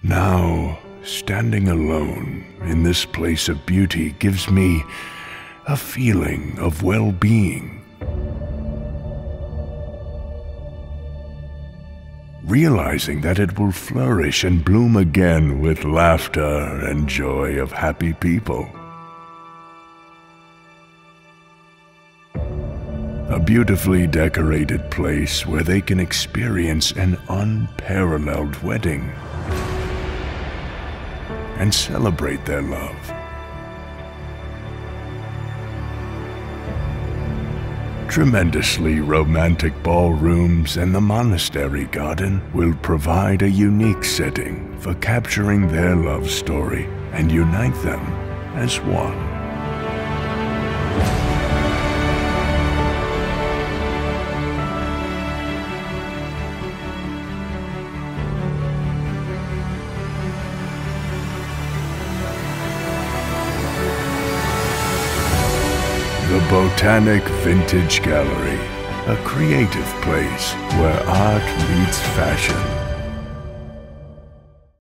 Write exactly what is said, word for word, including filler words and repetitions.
Now, standing alone in this place of beauty gives me a feeling of well-being. Realizing that it will flourish and bloom again with laughter and joy of happy people. A beautifully decorated place where they can experience an unparalleled wedding and celebrate their love. Tremendously romantic ballrooms and the monastery garden will provide a unique setting for capturing their love story and unite them as one. The Botanic Vintage Gallery, a creative place where art meets fashion.